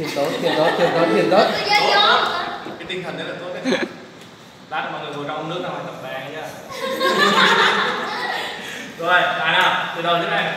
Thiền tốt, thiền tốt, thiền tốt, thiền tốt. Cái tinh thần rất là tốt đấy. Lát mọi người ngồi trong nước nào tập bè nha. Rồi, nào, từ đầu thế này.